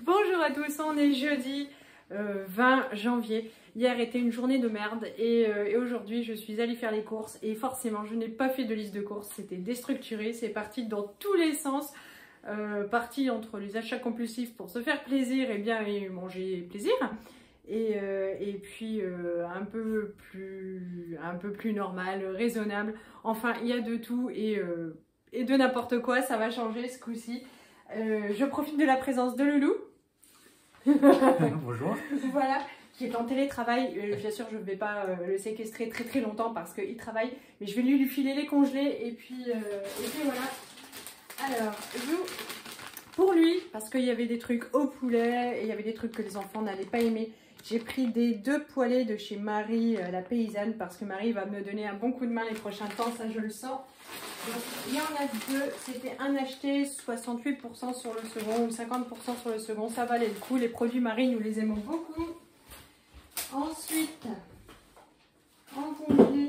Bonjour à tous, on est jeudi 20 janvier. Hier était une journée de merde et aujourd'hui je suis allée faire les courses et forcément je n'ai pas fait de liste de courses, c'était déstructuré, c'est parti dans tous les sens, parti entre les achats compulsifs pour se faire plaisir et bien et manger plaisir et puis un peu plus normal, raisonnable, enfin il y a de tout et de n'importe quoi, ça va changer ce coup-ci. Je profite de la présence de Loulou. Bonjour. Voilà, qui est en télétravail. Bien sûr, je ne vais pas le séquestrer très longtemps parce qu'il travaille, mais je vais lui filer les congelés et puis voilà. Alors, pour lui, parce qu'il y avait des trucs au poulet et il y avait des trucs que les enfants n'allaient pas aimer, j'ai pris des 2 poêlés de chez Marie, la paysanne, parce que Marie va me donner un bon coup de main les prochains temps, ça je le sens. Donc, il y en a 2, c'était un acheté, 68% sur le second ou 50% sur le second, ça valait le coup. Les produits Marie, nous les aimons beaucoup. Ensuite, en congelé,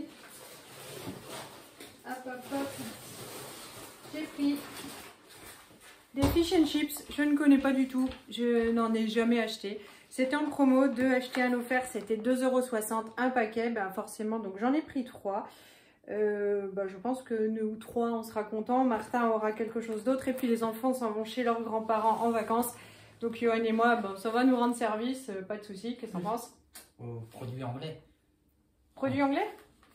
j'ai pris des fish and chips, je ne connais pas du tout, je n'en ai jamais acheté. C'était en promo, 2 achetés un offert, c'était 2,60 € un paquet, ben forcément, donc j'en ai pris 3. Je pense que nous 3 on sera contents, Martin aura quelque chose d'autre et puis les enfants s'en vont chez leurs grands-parents en vacances. Donc Johan et moi, bon, ça va nous rendre service, pas de soucis, qu'est-ce que t'en penses? Produit anglais. Produit anglais?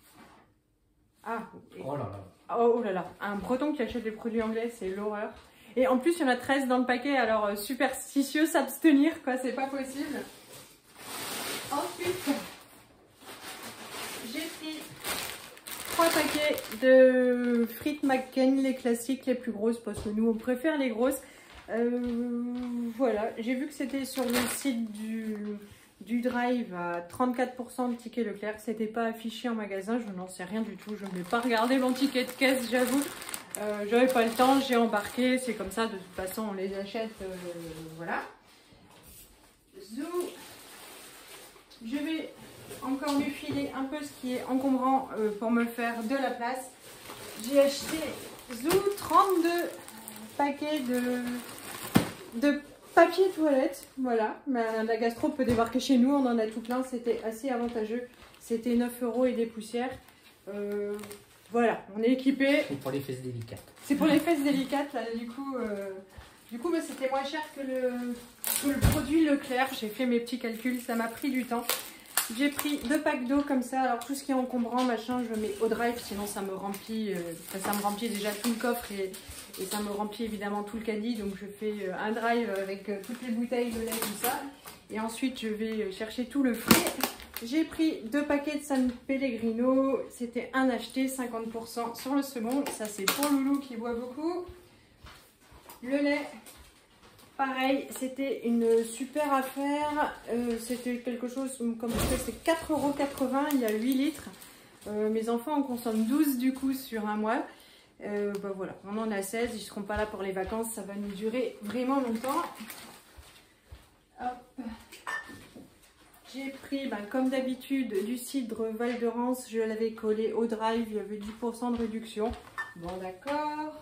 Ah, oh là là. Oh là là, un breton qui achète des produits anglais, c'est l'horreur. Et en plus, il y en a 13 dans le paquet, alors superstitieux, s'abstenir, quoi, c'est pas possible. Ensuite, j'ai pris 3 paquets de frites McCain, les classiques, les plus grosses, parce que nous, on préfère les grosses. Voilà, j'ai vu que c'était sur le site du Drive à 34% de ticket Leclerc. C'était pas affiché en magasin, je n'en sais rien du tout. Je n'ai pas regardé mon ticket de caisse, j'avoue. J'avais pas le temps, j'ai embarqué, c'est comme ça, de toute façon on les achète, voilà. Zou, je vais encore lui filer un peu ce qui est encombrant pour me faire de la place. J'ai acheté Zou 32 paquets de papier toilette, voilà. Mais la gastro peut débarquer chez nous, on en a tout plein, c'était assez avantageux. C'était 9 € et des poussières. Voilà, on est équipé. C'est pour les fesses délicates. C'est pour les fesses délicates, là, du coup c'était moins cher que le produit Leclerc. J'ai fait mes petits calculs, ça m'a pris du temps. J'ai pris 2 packs d'eau comme ça. Alors tout ce qui est encombrant, machin, je mets au drive, sinon ça me remplit, déjà tout le coffre et ça me remplit évidemment tout le caddie. Donc je fais un drive avec toutes les bouteilles de lait, tout ça. Et ensuite je vais chercher tout le frais. J'ai pris 2 paquets de San Pellegrino, c'était un acheté, 50% sur le second. Ça c'est pour Loulou qui boit beaucoup. Le lait, pareil, c'était une super affaire. C'était quelque chose comme c'est 4,80 €, il y a 8 litres. Mes enfants en consomment 12 du coup sur un mois. Voilà, on en a 16, ils ne seront pas là pour les vacances, ça va nous durer vraiment longtemps. Hop. J'ai pris, comme d'habitude, du cidre Val de Rance. Je l'avais collé au drive, il y avait 10% de réduction. Bon, d'accord.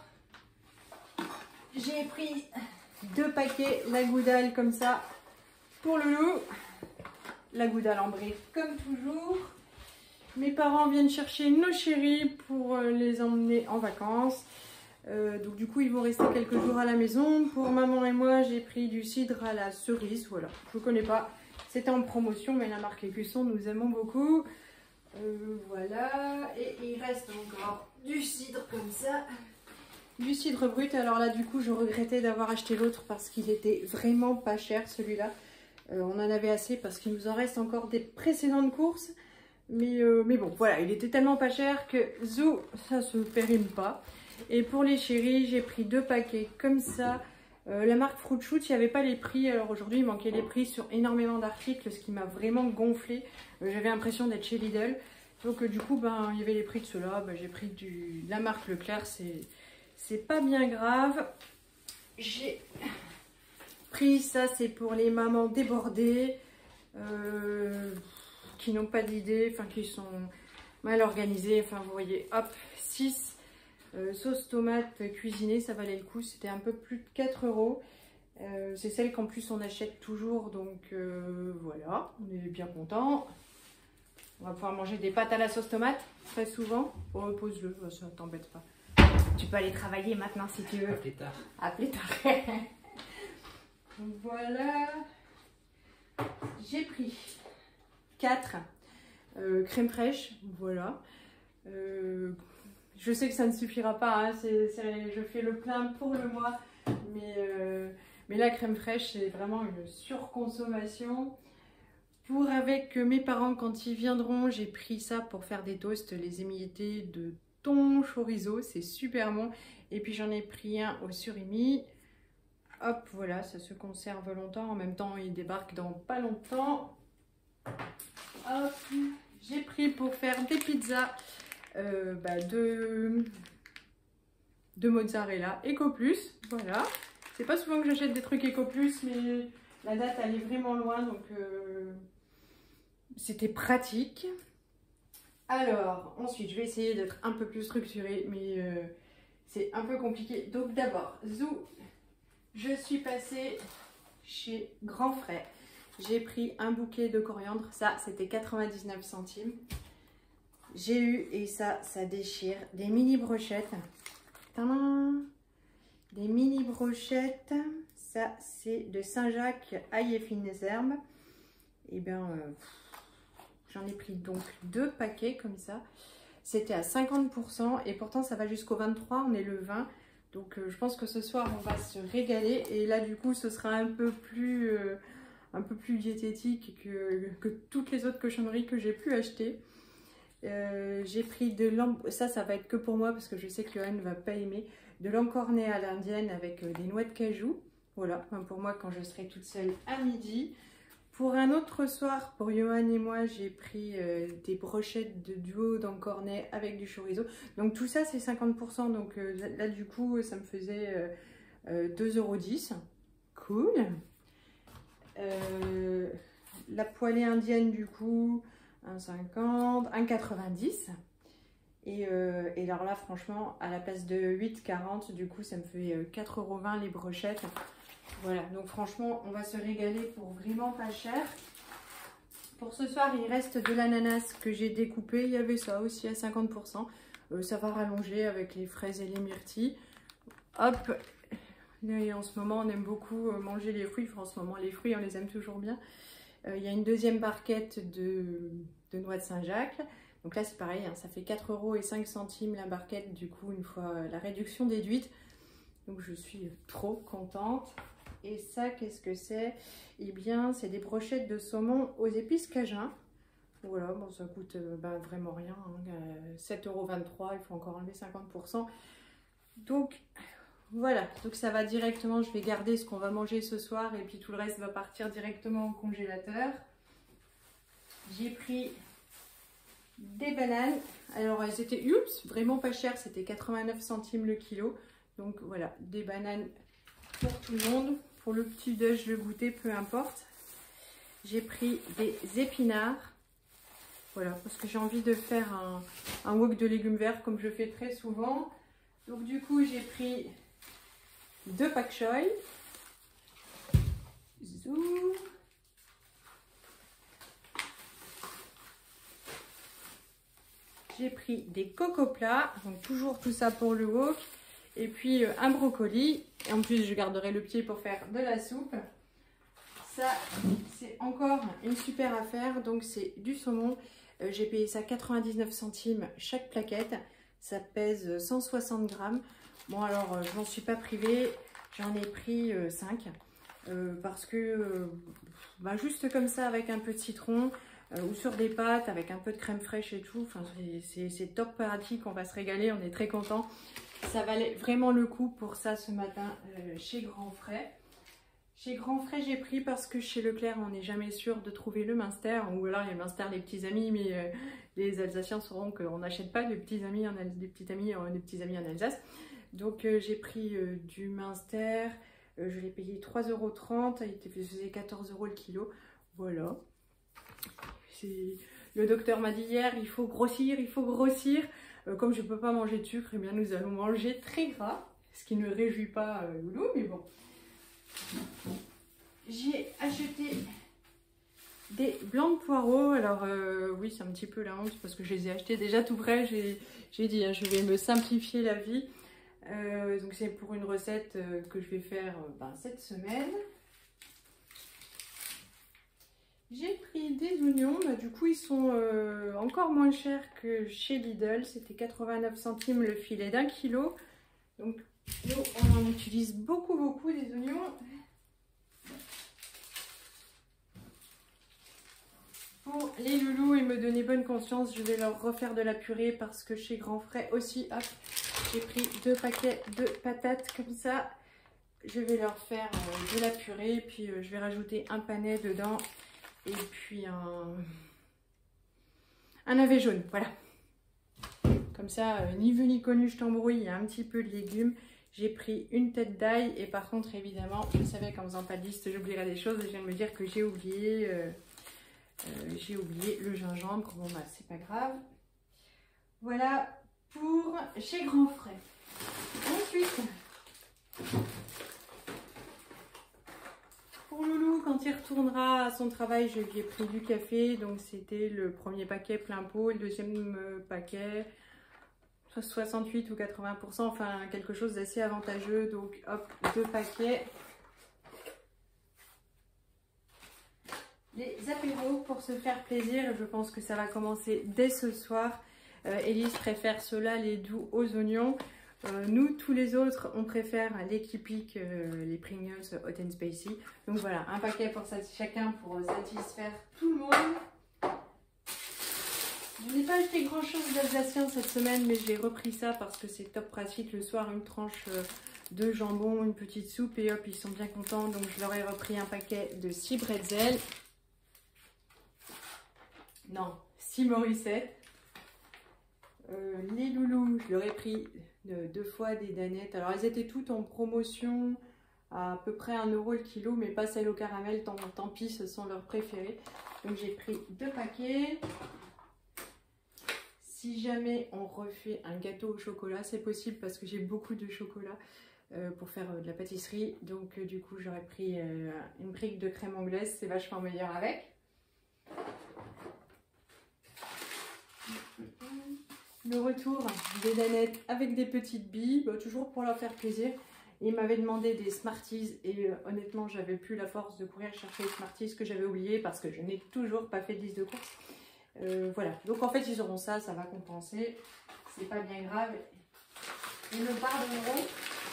J'ai pris 2 paquets la Goudal comme ça pour le loup. La Goudal en brique comme toujours. Mes parents viennent chercher nos chéris pour les emmener en vacances. Donc du coup, ils vont rester quelques jours à la maison. Pour maman et moi, j'ai pris du cidre à la cerise. Voilà, je ne connais pas. C'était en promotion, mais la marque Écusson, nous aimons beaucoup. Voilà, et il reste encore du cidre comme ça. Du cidre brut. Alors là, du coup, je regrettais d'avoir acheté l'autre parce qu'il était vraiment pas cher, celui-là. On en avait assez parce qu'il nous en reste encore des précédentes courses. Mais bon, voilà, il était tellement pas cher que Zou, ça se périme pas. Et pour les chéris, j'ai pris 2 paquets comme ça. La marque Fruit Shoot, il n'y avait pas les prix. Alors aujourd'hui, il manquait les prix sur énormément d'articles, ce qui m'a vraiment gonflé. J'avais l'impression d'être chez Lidl. Donc du coup, il y avait les prix de ceux-là. J'ai pris de la marque Leclerc, c'est pas bien grave. J'ai pris ça, c'est pour les mamans débordées, qui n'ont pas d'idée, enfin qui sont mal organisées. Enfin, vous voyez, hop, 6 sauce tomate cuisinée, ça valait le coup. C'était un peu plus de 4 €. C'est celle qu'en plus on achète toujours, donc voilà, on est bien content. On va pouvoir manger des pâtes à la sauce tomate très souvent. Oh, pose-le, ça t'embête pas. Tu peux aller travailler maintenant si tu veux. À plus tard. À plus tard. Donc voilà. J'ai pris 4 crèmes fraîches. Voilà. Je sais que ça ne suffira pas. Hein, je fais le plein pour le mois. Mais la crème fraîche, c'est vraiment une surconsommation. Pour avec mes parents, quand ils viendront, j'ai pris ça pour faire des toasts, les émiettés de thon chorizo, c'est super bon. Et puis j'en ai pris un au surimi. Hop, voilà, ça se conserve longtemps. En même temps, il débarque dans pas longtemps. Hop, j'ai pris pour faire des pizzas de mozzarella Eco Plus. Voilà, c'est pas souvent que j'achète des trucs Eco Plus, mais la date elle est vraiment loin, donc c'était pratique. Alors, ensuite, je vais essayer d'être un peu plus structurée, mais c'est un peu compliqué. Donc d'abord, Zou, je suis passée chez Grand Frais. J'ai pris un bouquet de coriandre. Ça, c'était 99 centimes. J'ai eu, et ça déchire, des mini brochettes. Tadam! Des mini brochettes. Ça, c'est de Saint-Jacques, ail et fines herbes. Et bien, j'en ai pris donc 2 paquets comme ça. C'était à 50% et pourtant ça va jusqu'au 23, on est le 20. Donc je pense que ce soir on va se régaler. Et là du coup ce sera un peu plus diététique que toutes les autres cochonneries que j'ai pu acheter. J'ai pris de ça va être que pour moi parce que je sais que Johan ne va pas aimer. De l'encornet à l'indienne avec des noix de cajou. Voilà, enfin, pour moi quand je serai toute seule à midi. Pour un autre soir, pour Johan et moi, j'ai pris des brochettes de duo d'encornet avec du chorizo. Donc tout ça, c'est 50%. Donc là, du coup, ça me faisait 2,10 €. Cool. La poêlée indienne, du coup, 1,50 €, 1,90 €. Et alors là, franchement, à la place de 8,40 €, du coup, ça me fait 4,20 € les brochettes. Voilà, donc franchement, on va se régaler pour vraiment pas cher. Pour ce soir, il reste de l'ananas que j'ai découpé. Il y avait ça aussi à 50%. Ça va rallonger avec les fraises et les myrtilles. Hop. Et en ce moment, on aime beaucoup manger les fruits. Enfin, en ce moment, les fruits, on les aime toujours bien. Il y a une deuxième barquette de noix de Saint-Jacques. Donc là, c'est pareil, hein, ça fait 4,05 € la barquette, du coup, une fois la réduction déduite. Donc, je suis trop contente. Et ça, qu'est-ce que c'est? Eh bien, c'est des brochettes de saumon aux épices cajun. Voilà, bon, ça coûte vraiment rien. Hein, 7,23 €, il faut encore enlever 50%. Donc, voilà. Donc, ça va directement, je vais garder ce qu'on va manger ce soir. Et puis, tout le reste va partir directement au congélateur. J'ai pris des bananes. Alors, elles étaient vraiment pas chères. C'était 89 centimes le kilo. Donc, voilà, des bananes pour tout le monde. Pour le petit déj, le goûter, peu importe. J'ai pris des épinards. Voilà, parce que j'ai envie de faire un wok de légumes verts comme je fais très souvent. Donc du coup, j'ai pris 2 pak choy. Zou. J'ai pris des cocoplats. Donc toujours tout ça pour le wok. Et puis un brocoli. Et en plus, je garderai le pied pour faire de la soupe. Ça, c'est encore une super affaire. Donc, c'est du saumon. J'ai payé ça 99 centimes chaque plaquette. Ça pèse 160 grammes. Bon, alors, je m'en suis pas privée. J'en ai pris 5. Parce que, juste comme ça, avec un peu de citron. Ou sur des pâtes, avec un peu de crème fraîche et tout. Enfin, c'est top pratique. On va se régaler. On est très contents. Ça valait vraiment le coup pour ça ce matin chez Grand Frais. Chez Grand Frais, j'ai pris parce que chez Leclerc, on n'est jamais sûr de trouver le Münster. Ou alors les Münster, les petits amis, mais les Alsaciens sauront qu'on n'achète pas de petits amis des petits amis en Alsace. Donc j'ai pris du Münster. Je l'ai payé 3,30 €. Il faisait 14 € le kilo. Voilà. Le docteur m'a dit hier, il faut grossir, il faut grossir. Comme je ne peux pas manger de sucre, eh bien nous allons manger très gras, ce qui ne réjouit pas Loulou, mais bon. j'ai acheté des blancs de poireaux. Alors oui, c'est un petit peu la honte parce que je les ai achetés déjà tout prêts. J'ai dit, hein, je vais me simplifier la vie. Donc c'est pour une recette que je vais faire cette semaine. J'ai pris des oignons, du coup ils sont encore moins chers que chez Lidl. C'était 89 centimes le filet d'1 kilo. Donc nous on en utilise beaucoup des oignons. Pour les loulous et me donner bonne conscience, je vais leur refaire de la purée parce que chez Grand Frais aussi, hop, j'ai pris 2 paquets de patates comme ça. Je vais leur faire de la purée, puis je vais rajouter un panais dedans et puis un navet jaune, voilà. Comme ça, ni vu ni connu, je t'embrouille, il y a un petit peu de légumes. J'ai pris une tête d'ail et par contre, évidemment, je savais qu'en faisant pas de liste, j'oublierais des choses. Je viens de me dire que j'ai oublié le gingembre. Bon, bah, c'est pas grave. Voilà pour chez Grand Frais. Ensuite, pour Loulou, quand il retournera à son travail, je lui ai pris du café. Donc, c'était le premier paquet plein pot, le deuxième paquet 68 ou 80%, enfin quelque chose d'assez avantageux. Donc, hop, 2 paquets. Les apéros pour se faire plaisir, je pense que ça va commencer dès ce soir. Élise préfère ceux-là, les doux aux oignons. Nous, tous les autres, on préfère les Kipik, les Pringles Hot and Spicy. Donc voilà, un paquet pour chacun pour satisfaire tout le monde. Je n'ai pas acheté grand chose d'alsacien cette semaine, mais j'ai repris ça parce que c'est top pratique. Le soir, une tranche de jambon, une petite soupe et hop, ils sont bien contents. Donc je leur ai repris un paquet de 6 bretzels. Non, 6 Morissette. Les loulous, je leur ai pris 2 fois des danettes. Alors elles étaient toutes en promotion à peu près 1 € le kilo, mais pas celles au caramel, tant pis, ce sont leurs préférés. Donc j'ai pris 2 paquets. Si jamais on refait un gâteau au chocolat, c'est possible parce que j'ai beaucoup de chocolat pour faire de la pâtisserie. Donc du coup j'aurais pris une brique de crème anglaise, c'est vachement meilleur avec. Le retour des danettes avec des petites billes, toujours pour leur faire plaisir. Ils m'avaient demandé des Smarties et honnêtement j'avais plus la force de courir chercher les Smarties que j'avais oublié parce que je n'ai toujours pas fait de liste de courses. Voilà, donc en fait ils auront ça, ça va compenser, c'est pas bien grave, ils me pardonneront.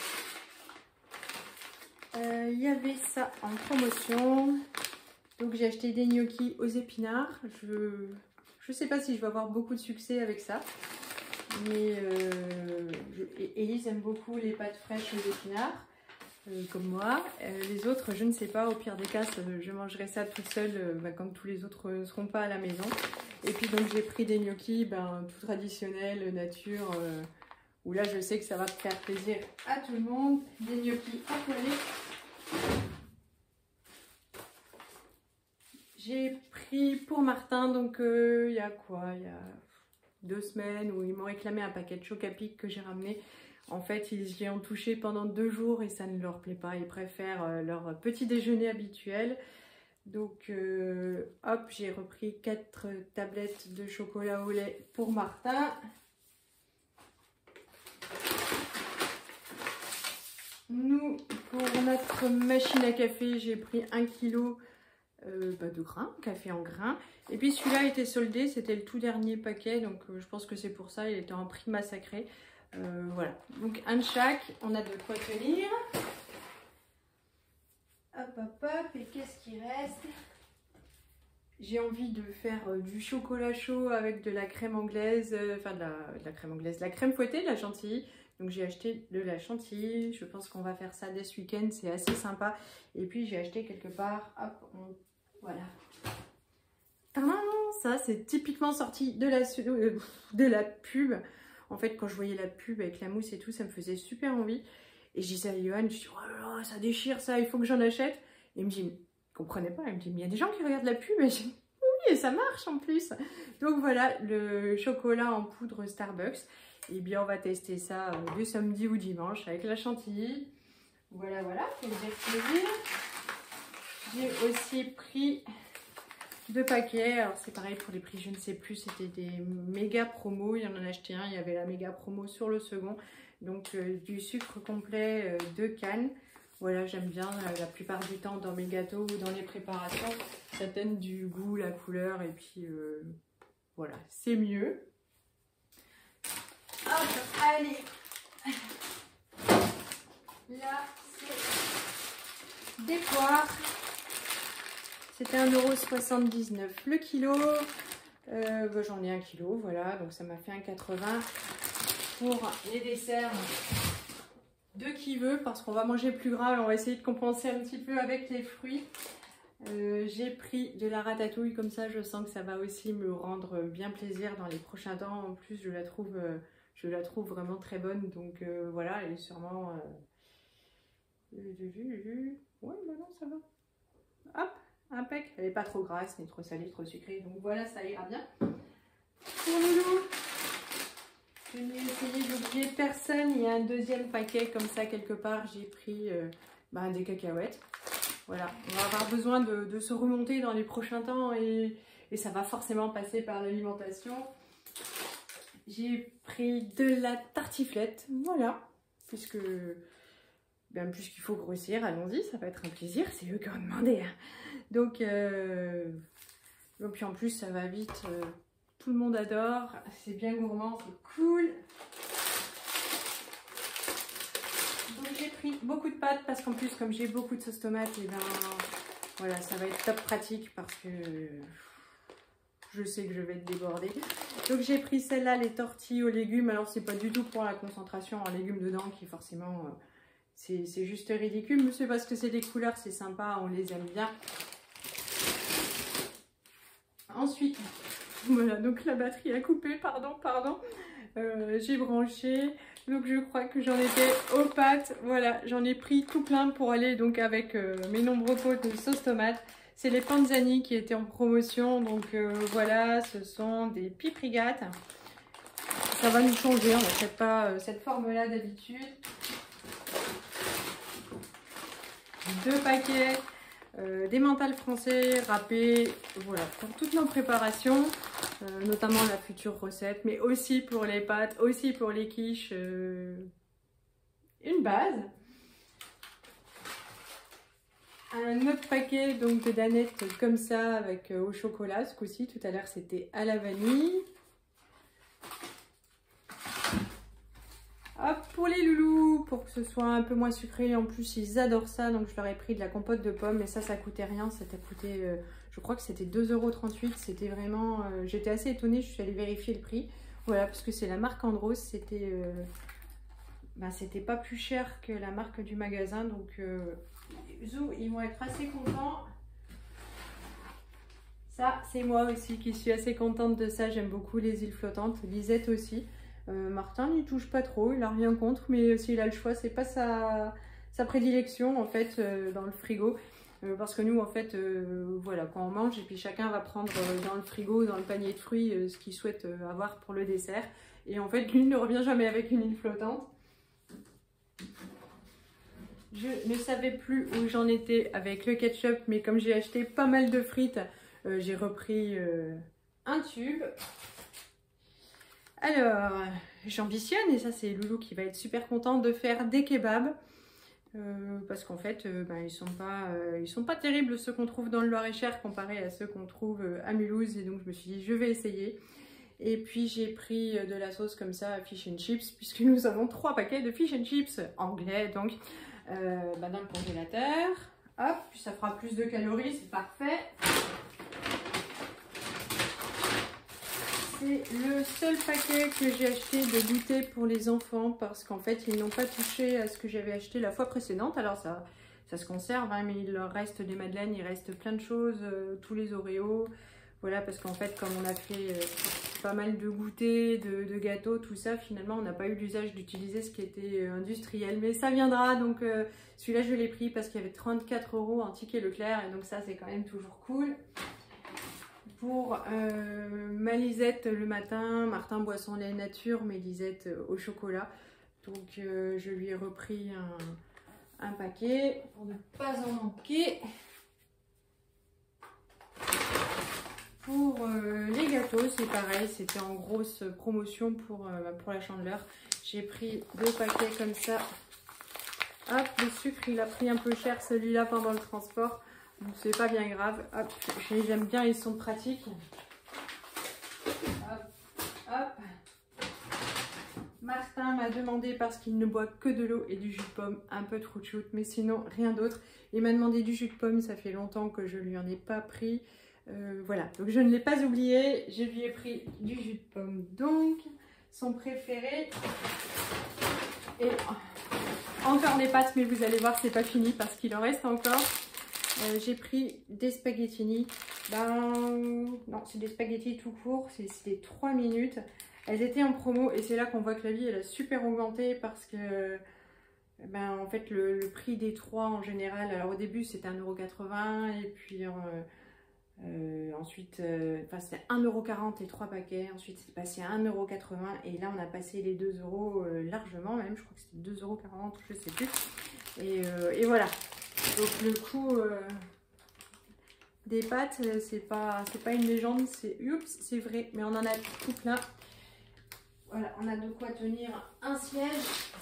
Il y avait ça en promotion, donc j'ai acheté des gnocchis aux épinards. Je sais pas si je vais avoir beaucoup de succès avec ça, mais Élise aime beaucoup les pâtes fraîches aux épinards, comme moi. Les autres, je ne sais pas, au pire des cas, je mangerai ça toute seule quand tous les autres ne seront pas à la maison. Et puis donc j'ai pris des gnocchis tout traditionnels, nature, où là je sais que ça va faire plaisir à tout le monde. Des gnocchis empoisonnés. J'ai pris pour Martin, donc il y a quoi, il y a 2 semaines où ils m'ont réclamé un paquet de Choc-à-Pic que j'ai ramené. En fait, ils y ont touché pendant 2 jours et ça ne leur plaît pas. Ils préfèrent leur petit déjeuner habituel. Donc, hop, j'ai repris 4 tablettes de chocolat au lait pour Martin. Nous, pour notre machine à café, j'ai pris 1 kg de grains, café en grains. Et puis celui-là était soldé, c'était le tout dernier paquet, donc je pense que c'est pour ça, il était en prix massacré. Voilà, donc un de chaque, on a de quoi tenir. Hop, hop, hop, et qu'est-ce qui reste? J'ai envie de faire du chocolat chaud avec de la crème anglaise, enfin de la crème anglaise, de la crème fouettée, de la chantilly. Donc j'ai acheté de la chantilly, je pense qu'on va faire ça dès ce week-end, c'est assez sympa. Et puis j'ai acheté quelque part, hop, voilà. Ça c'est typiquement sorti de la pub. En fait quand je voyais la pub avec la mousse et tout, ça me faisait super envie. Et je disais à Johan, je dis oh là là, ça déchire ça, il faut que j'en achète. Et il me dit, il comprenait pas, il me dit, mais il y a des gens qui regardent la pub. Et je dis, oui, et ça marche en plus. Donc voilà, le chocolat en poudre Starbucks. Et bien on va tester ça le samedi ou dimanche avec la chantilly. Voilà, pour me dire plaisir. J'ai aussi pris 2 paquets. Alors c'est pareil pour les prix, je ne sais plus. C'était des méga promos. Il y en a acheté un. Il y avait la méga promo sur le second. Donc du sucre complet, 2 cannes. Voilà, j'aime bien la plupart du temps dans mes gâteaux ou dans les préparations. Ça donne du goût, la couleur et puis voilà, c'est mieux. Hop, allez. Là, c'est des poires. C'était 1,79 € le kilo. J'en ai 1 kilo, voilà. Donc ça m'a fait 1,80 € pour les desserts de qui veut. Parce qu'on va manger plus gras. On va essayer de compenser un petit peu avec les fruits. J'ai pris de la ratatouille. Comme ça, je sens que ça va aussi me rendre bien plaisir dans les prochains temps. En plus, je la trouve vraiment très bonne. Donc voilà, elle est sûrement... Ouais, bah non, ça va. Hop, impec. Elle n'est pas trop grasse, ni trop salée, trop sucrée. Donc voilà, ça ira bien. Pour Loulou, je n'ai essayé d'oublier personne. Il y a un 2e paquet comme ça quelque part. J'ai pris des cacahuètes. Voilà, on va avoir besoin de se remonter dans les prochains temps et ça va forcément passer par l'alimentation. J'ai pris de la tartiflette. Voilà, puisqu'il faut grossir, allons-y, ça va être un plaisir, c'est eux qui ont demandé. Hein. Donc, puis en plus, ça va vite, tout le monde adore, c'est bien gourmand, c'est cool. Donc j'ai pris beaucoup de pâtes parce qu'en plus, comme j'ai beaucoup de sauce tomate, et voilà, ça va être top pratique parce que je sais que je vais être débordée. Donc j'ai pris celle-là, les tortilles aux légumes. Alors c'est pas du tout pour la concentration en légumes dedans qui forcément... c'est juste ridicule, mais c'est parce que c'est des couleurs, c'est sympa, on les aime bien. Ensuite, voilà, donc la batterie a coupé, pardon. J'ai branché, donc je crois que j'en étais aux pâtes. Voilà, j'en ai pris tout plein pour aller donc avec mes nombreux pots de sauce tomate. C'est les Panzani qui étaient en promotion, donc voilà, ce sont des piprigates. Ça va nous changer, on n'achète pas cette forme-là d'habitude. 2 paquets d'emmental français râpés, voilà, pour toutes nos préparations, notamment la future recette, mais aussi pour les pâtes, aussi pour les quiches, une base. Un autre paquet donc de danettes comme ça avec au chocolat, ce coup-ci, tout à l'heure c'était à la vanille. Hop, pour les loulous, pour que ce soit un peu moins sucré, en plus ils adorent ça, donc je leur ai pris de la compote de pommes, et ça coûtait rien, ça t'a coûté, je crois que c'était 2,38 €, c'était vraiment, j'étais assez étonnée, je suis allée vérifier le prix, voilà, parce que c'est la marque Andros, c'était pas plus cher que la marque du magasin, donc Zou, ils vont être assez contents. Ça, c'est moi aussi qui suis assez contente de ça, j'aime beaucoup les îles flottantes, Lisette aussi. Martin n'y touche pas trop, il n'a rien contre, mais s'il a le choix, c'est pas sa prédilection en fait dans le frigo. Parce que nous en fait, voilà, quand on mange et puis chacun va prendre dans le frigo, dans le panier de fruits, ce qu'il souhaite avoir pour le dessert. Et en fait, lui ne revient jamais avec une île flottante. Je ne savais plus où j'en étais avec le ketchup, mais comme j'ai acheté pas mal de frites, j'ai repris un tube. Alors, j'ambitionne, et ça c'est Loulou qui va être super content de faire des kebabs. Parce qu'en fait, ils sont pas terribles ceux qu'on trouve dans le Loir-et-Cher comparé à ceux qu'on trouve à Mulhouse. Et donc je me suis dit, je vais essayer. Et puis j'ai pris de la sauce comme ça à fish and chips, puisque nous avons 3 paquets de fish and chips anglais. Donc dans le congélateur. Hop, puis ça fera plus de calories, c'est parfait. C'est le seul paquet que j'ai acheté de goûter pour les enfants parce qu'en fait ils n'ont pas touché à ce que j'avais acheté la fois précédente. Alors ça se conserve, hein, mais il leur reste des madeleines, il reste plein de choses, tous les Oreos. Voilà, parce qu'en fait comme on a fait pas mal de goûters, de gâteaux, tout ça, finalement on n'a pas eu l'usage d'utiliser ce qui était industriel. Mais ça viendra, donc celui-là je l'ai pris parce qu'il y avait 34 € en ticket Leclerc et donc ça c'est quand même toujours cool. Pour ma Lisette le matin, Martin boisson lait nature, mais Lisette au chocolat. Donc je lui ai repris un paquet pour ne pas en manquer. Pour les gâteaux, c'est pareil, c'était en grosse promotion pour la Chandeleur. J'ai pris 2 paquets comme ça. Hop, le sucre, il a pris un peu cher celui-là pendant le transport. Donc c'est pas bien grave. Hop, j'aime bien, ils sont pratiques. Hop, hop. Martin m'a demandé, parce qu'il ne boit que de l'eau et du jus de pomme, un peu de fruit shoot, mais sinon rien d'autre. Il m'a demandé du jus de pomme, ça fait longtemps que je lui en ai pas pris. Voilà, donc je ne l'ai pas oublié, je lui ai pris du jus de pomme, donc son préféré. Et encore des pâtes, mais vous allez voir, c'est pas fini parce qu'il en reste encore. J'ai pris des spaghettini. Non, c'est des spaghettis tout court, c'était 3 minutes. Elles étaient en promo et c'est là qu'on voit que la vie elle a super augmenté parce que en fait le prix des 3 en général, alors au début c'était 1,80 € et puis ensuite c'était 1,40 € et 3 paquets, ensuite c'est passé à 1,80 € et là on a passé les 2 € largement, même je crois que c'était 2,40 €, je sais plus, et voilà. Donc le coût des pâtes, c'est pas une légende, c'est vrai, mais on en a tout plein. Voilà, on a de quoi tenir un siège.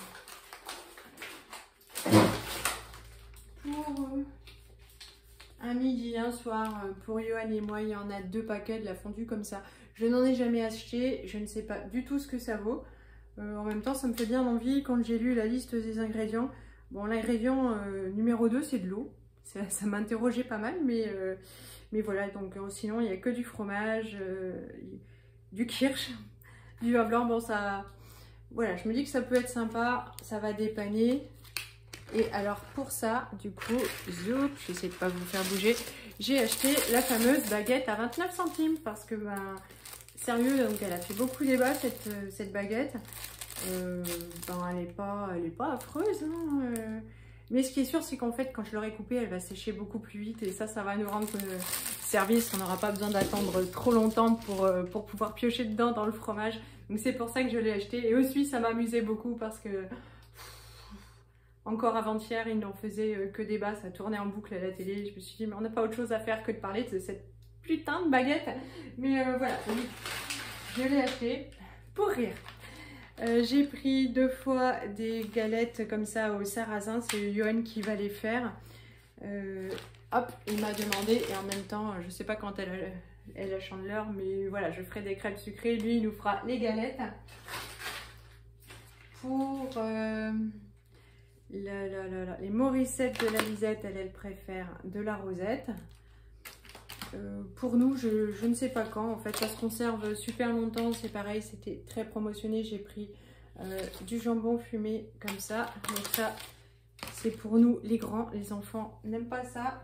Pour un midi, un soir, pour Johan et moi, il y en a 2 paquets de la fondue comme ça. Je n'en ai jamais acheté, je ne sais pas du tout ce que ça vaut. En même temps, ça me fait bien envie quand j'ai lu la liste des ingrédients. Bon, l'ingrédient numéro 2, c'est de l'eau. Ça m'a interrogé pas mal, mais voilà. Donc sinon, il n'y a que du fromage, du kirsch, du vin blanc. Bon, ça... Voilà, je me dis que ça peut être sympa, ça va dépanner. Et alors pour ça, du coup, j'essaie de pas vous faire bouger, j'ai acheté la fameuse baguette à 29 centimes parce que, sérieux, donc elle a fait beaucoup débat cette baguette. Elle est pas affreuse, hein, mais ce qui est sûr, c'est qu'en fait, quand je l'aurai coupée, elle va sécher beaucoup plus vite et ça va nous rendre service. On n'aura pas besoin d'attendre trop longtemps pour pouvoir piocher dedans dans le fromage. Donc c'est pour ça que je l'ai acheté. Et aussi, ça m'amusait beaucoup parce que encore avant-hier, il n'en faisait que débat, ça tournait en boucle à la télé. Je me suis dit, mais on n'a pas autre chose à faire que de parler de cette putain de baguette. Mais voilà, oui, je l'ai acheté pour rire. J'ai pris 2 fois des galettes comme ça au sarrasin, c'est Johan qui va les faire. Hop, il m'a demandé et en même temps, je sais pas quand elle a Chandeleur, mais voilà, je ferai des crêpes sucrées, lui il nous fera les galettes. Pour les Morissettes de la Lisette, elle préfère de la rosette. Pour nous, je ne sais pas quand, en fait, ça se conserve super longtemps, c'est pareil, c'était très promotionné. J'ai pris du jambon fumé comme ça, donc ça, c'est pour nous les grands, les enfants n'aiment pas ça.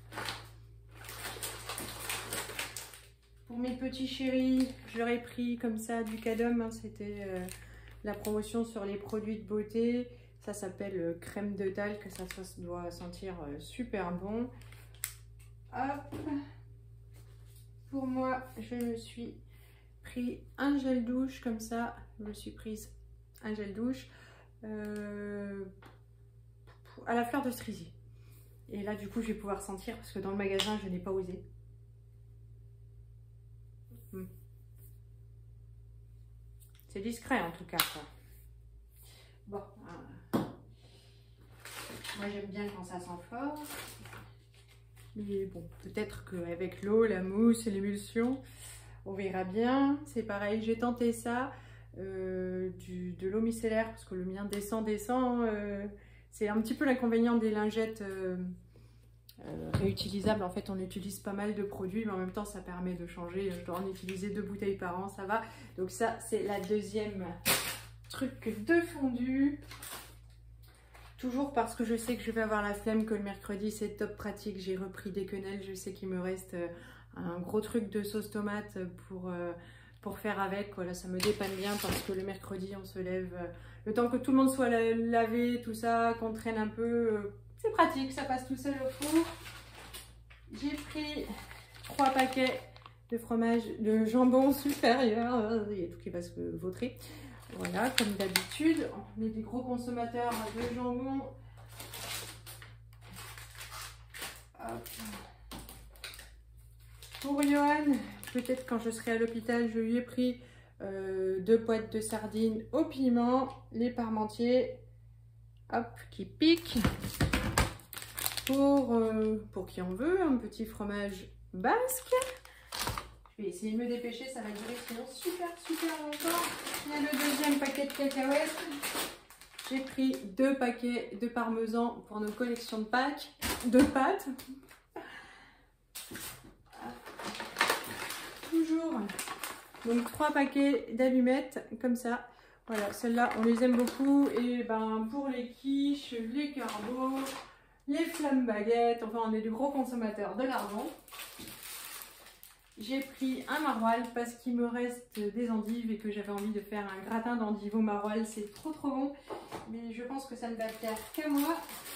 Pour mes petits chéris, je leur ai pris comme ça du Cadum, hein, c'était la promotion sur les produits de beauté. Ça s'appelle crème de talc, ça doit sentir super bon. Hop. Pour moi, je me suis pris un gel douche comme ça. Je me suis prise un gel douche à la fleur de cerisier. Et là, du coup, je vais pouvoir sentir parce que dans le magasin, je n'ai pas osé. C'est discret en tout cas, quoi. Bon, moi j'aime bien quand ça sent fort. Mais bon, peut-être qu'avec l'eau, la mousse et l'émulsion, on verra bien. C'est pareil, j'ai tenté ça, de l'eau micellaire, parce que le mien descend. C'est un petit peu l'inconvénient des lingettes réutilisables. En fait, on utilise pas mal de produits, mais en même temps, ça permet de changer. Je dois en utiliser 2 bouteilles par an, ça va. Donc ça, c'est la deuxième truc de fondu. Toujours parce que je sais que je vais avoir la flemme, que le mercredi c'est top pratique. J'ai repris des quenelles, je sais qu'il me reste un gros truc de sauce tomate pour faire avec. Voilà, ça me dépanne bien parce que le mercredi on se lève, le temps que tout le monde soit lavé, tout ça, qu'on traîne un peu, c'est pratique, ça passe tout seul au four. J'ai pris 3 paquets de fromage de jambon supérieur, il y a tout qui va se vautrer. Voilà, comme d'habitude, on est des gros consommateurs de jambon. Hop. Pour Johan, peut-être quand je serai à l'hôpital, je lui ai pris 2 boîtes de sardines au piment, les parmentiers, hop, qui piquent. Pour qui en veut, un petit fromage basque. Je vais essayer de me dépêcher, ça va durer sinon super longtemps. Il y a le deuxième paquet de cacahuètes. J'ai pris 2 paquets de parmesan pour nos collections de pâtes. Toujours. Donc 3 paquets d'allumettes comme ça. Voilà, celles-là on les aime beaucoup. Et ben pour les quiches, les carbos, les flammes baguettes, enfin on est du gros consommateur de lardons. J'ai pris un maroilles parce qu'il me reste des endives et que j'avais envie de faire un gratin d'endives au maroilles. C'est trop bon, mais je pense que ça ne va faire qu'à moi.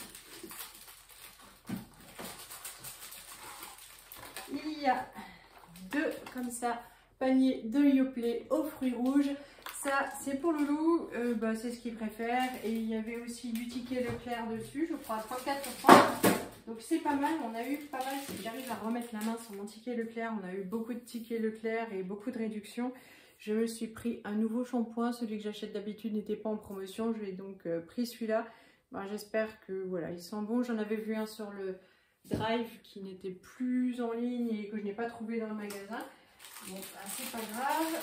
Il y a 2 comme ça paniers de Yoplait aux fruits rouges. Ça c'est pour Loulou, c'est ce qu'il préfère. Et il y avait aussi du ticket Leclerc dessus, je crois 34%. Donc c'est pas mal, on a eu pas mal, si j'arrive à remettre la main sur mon ticket Leclerc, on a eu beaucoup de tickets Leclerc et beaucoup de réductions. Je me suis pris un nouveau shampoing, celui que j'achète d'habitude n'était pas en promotion, je l'ai donc pris celui-là. J'espère que voilà, il sent bon. J'en avais vu un sur le Drive qui n'était plus en ligne et que je n'ai pas trouvé dans le magasin. Bon, c'est pas grave.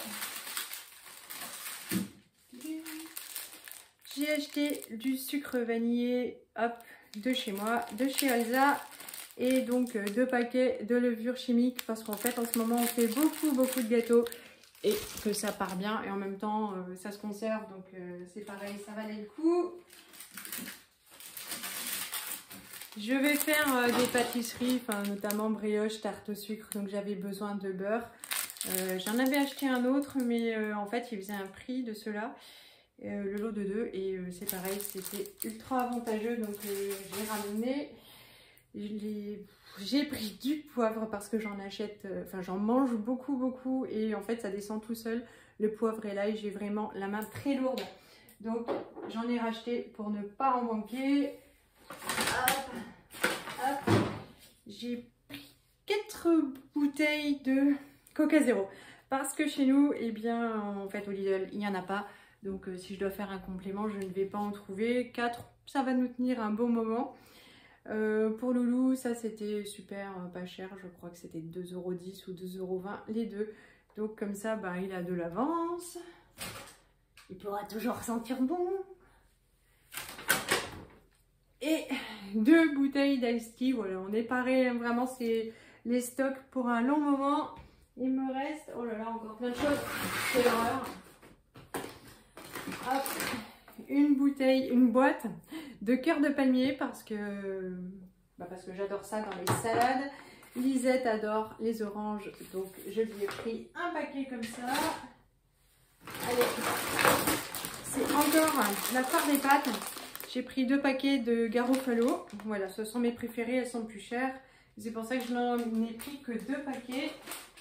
J'ai acheté du sucre vanillé, hop, de chez moi, de chez Elsa, et donc 2 paquets de levure chimique parce qu'en fait en ce moment on fait beaucoup de gâteaux et que ça part bien et en même temps ça se conserve, donc c'est pareil, ça valait le coup. Je vais faire des pâtisseries, notamment brioche, tarte au sucre, donc j'avais besoin de beurre. J'en avais acheté un autre, mais en fait il faisait un prix de cela. Le lot de 2 et c'est pareil, c'était ultra avantageux, donc j'ai ramené. J'ai pris du poivre parce que j'en achète, j'en mange beaucoup et en fait ça descend tout seul. Le poivre et l'ail, j'ai vraiment la main très lourde, donc j'en ai racheté pour ne pas en manquer. Hop. J'ai pris 4 bouteilles de Coca Zéro parce que chez nous, eh bien en fait au Lidl il n'y en a pas. Donc si je dois faire un complément, je ne vais pas en trouver. 4, ça va nous tenir un bon moment. Pour Loulou, ça c'était super pas cher. Je crois que c'était 2,10 € ou 2,20 € les deux. Donc comme ça, il a de l'avance. Il pourra toujours sentir bon. Et 2 bouteilles d'Ice Tea. Voilà, on est paré. Vraiment, c'est les stocks pour un long moment. Il me reste, oh là là, encore plein de choses. C'est l'horreur. Hop, une boîte de cœur de palmier parce que j'adore ça dans les salades. Lisette adore les oranges, donc je lui ai pris un paquet comme ça. Allez, c'est encore la part des pâtes. J'ai pris 2 paquets de Garofalo. Voilà, ce sont mes préférées, elles sont plus chères. C'est pour ça que je n'en ai pris que 2 paquets.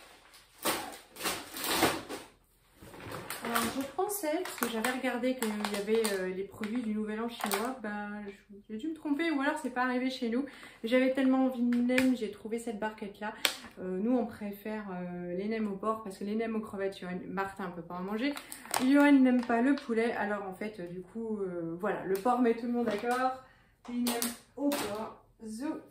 Alors, je pensais, parce que j'avais regardé qu'il y avait les produits du Nouvel An chinois, j'ai dû me tromper ou alors c'est pas arrivé chez nous. J'avais tellement envie de nems, j'ai trouvé cette barquette là. Nous on préfère les nems au porc parce que les nems aux crevettes, Martin ne peut pas en manger. Johan n'aime pas le poulet, alors en fait du coup voilà, le porc met tout le monde d'accord. Les nems au porc, zou.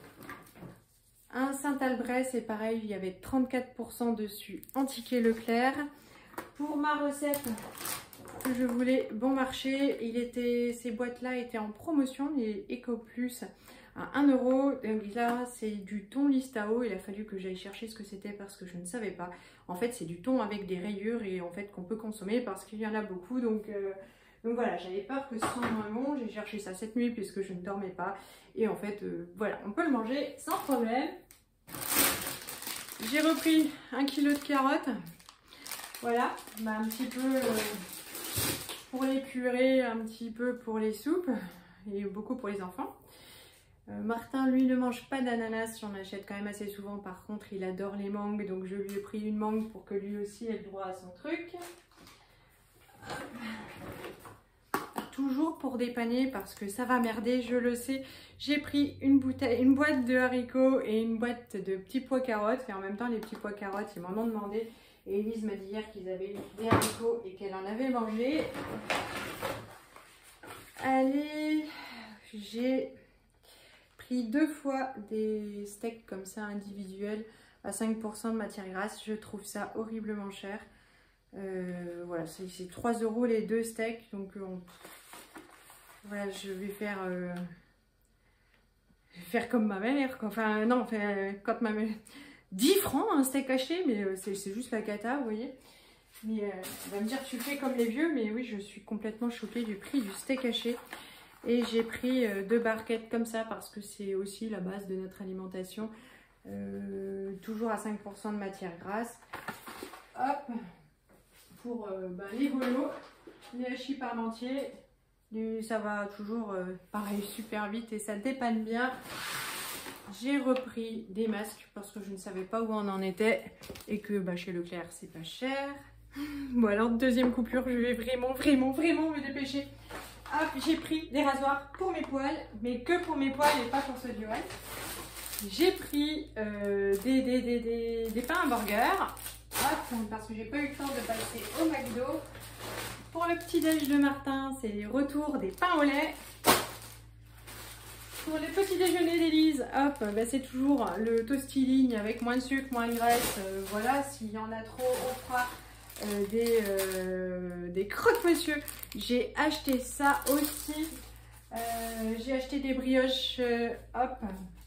Un Saint-Albret, c'est pareil, il y avait 34% dessus en ticket Leclerc. Pour ma recette que je voulais bon marché, ces boîtes-là étaient en promotion, les Eco Plus à 1 €. Donc là, c'est du thon Listao. Il a fallu que j'aille chercher ce que c'était parce que je ne savais pas. En fait, c'est du thon avec des rayures et en fait qu'on peut consommer parce qu'il y en a beaucoup. Donc voilà, j'avais peur que ce soit moins bon. J'ai cherché ça cette nuit puisque je ne dormais pas. Et en fait, voilà, on peut le manger sans problème. J'ai repris 1 kg de carottes. Voilà, un petit peu pour les purées, un petit peu pour les soupes et beaucoup pour les enfants. Martin, lui, ne mange pas d'ananas, j'en achète quand même assez souvent. Par contre, il adore les mangues, donc je lui ai pris une mangue pour que lui aussi ait le droit à son truc. toujours pour dépanner parce que ça va merder, je le sais. J'ai pris une boîte de haricots et une boîte de petits pois carottes. Et en même temps, les petits pois carottes, ils m'en ont demandé. Et Elise m'a dit hier qu'ils avaient eu des haricots et qu'elle en avait mangé. Allez, j'ai pris 2 fois des steaks comme ça individuels à 5% de matière grasse. Je trouve ça horriblement cher. Voilà, c'est 3 € les 2 steaks. Donc voilà, je vais faire comme ma mère. Enfin, non, quand ma mère... 10 francs un steak haché, mais c'est juste la cata, vous voyez. Mais elle va me dire, tu fais comme les vieux, mais oui, je suis complètement choquée du prix du steak haché. Et j'ai pris 2 barquettes comme ça parce que c'est aussi la base de notre alimentation. Toujours à 5% de matière grasse. Hop, pour les volos, les hachis parmentiers. Ça va toujours pareil super vite et ça dépanne bien. J'ai repris des masques parce que je ne savais pas où on en était et que chez Leclerc c'est pas cher. Bon alors deuxième coupure, je vais vraiment me dépêcher. Hop, j'ai pris des rasoirs pour mes poils, mais que pour mes poils et pas pour ceux du reste. J'ai pris des pains à burger. Hop, parce que j'ai pas eu le temps de passer au McDo. Pour le petit déj de Martin, c'est les retours des pains au lait. Pour les petits déjeuners d'Elise, hop, c'est toujours le toasty ligne avec moins de sucre, moins de graisse. Voilà, s'il y en a trop, on fera des croque-monsieur. J'ai acheté ça aussi. J'ai acheté des brioches, hop,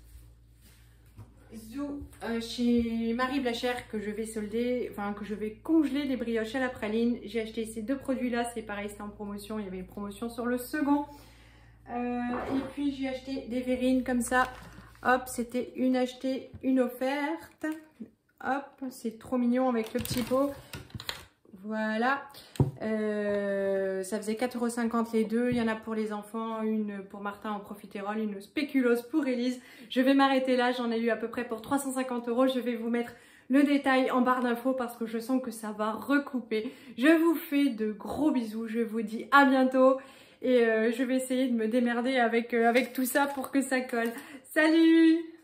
Zou, chez Marie Blachère que je vais solder, enfin que je vais congeler des brioches à la praline. J'ai acheté ces 2 produits-là, c'est pareil, c'était en promotion. Il y avait une promotion sur le second. Et puis j'ai acheté des verrines comme ça. Hop, c'était une achetée, une offerte. Hop, c'est trop mignon avec le petit pot. Voilà. Ça faisait 4,50 € les deux. Il y en a pour les enfants, une pour Martin en profiterole, une spéculoos pour Elise. Je vais m'arrêter là. J'en ai eu à peu près pour 350 €. Je vais vous mettre le détail en barre d'infos parce que je sens que ça va recouper. Je vous fais de gros bisous. Je vous dis à bientôt. Et je vais essayer de me démerder avec tout ça pour que ça colle. Salut!